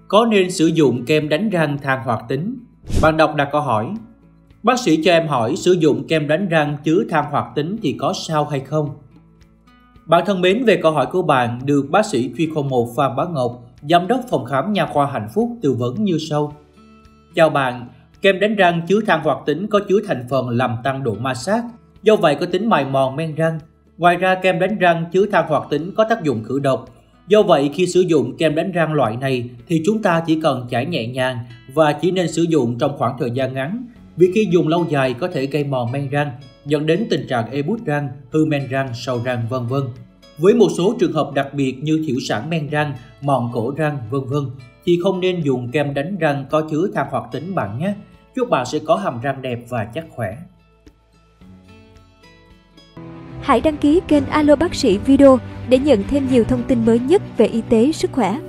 Có nên sử dụng kem đánh răng than hoạt tính? Bạn đọc đặt câu hỏi. Bác sĩ cho em hỏi sử dụng kem đánh răng chứa than hoạt tính thì có sao hay không? Bạn thân mến, về câu hỏi của bạn được bác sĩ chuyên khoa 1 Phan Bá Ngọc, giám đốc phòng khám nha khoa Hạnh Phúc tư vấn như sau. Chào bạn, kem đánh răng chứa than hoạt tính có chứa thành phần làm tăng độ ma sát, do vậy có tính mài mòn men răng. Ngoài ra, kem đánh răng chứa than hoạt tính có tác dụng khử độc. Do vậy, khi sử dụng kem đánh răng loại này thì chúng ta chỉ cần chải nhẹ nhàng và chỉ nên sử dụng trong khoảng thời gian ngắn, vì khi dùng lâu dài có thể gây mòn men răng, dẫn đến tình trạng ê buốt răng, hư men răng, sâu răng, vân vân. Với một số trường hợp đặc biệt như thiểu sản men răng, mòn cổ răng, vân vân, thì không nên dùng kem đánh răng có chứa than hoạt tính bạn nhé. Chúc bạn sẽ có hàm răng đẹp và chắc khỏe. Hãy đăng ký kênh Alo Bác sĩ Video để nhận thêm nhiều thông tin mới nhất về y tế, sức khỏe.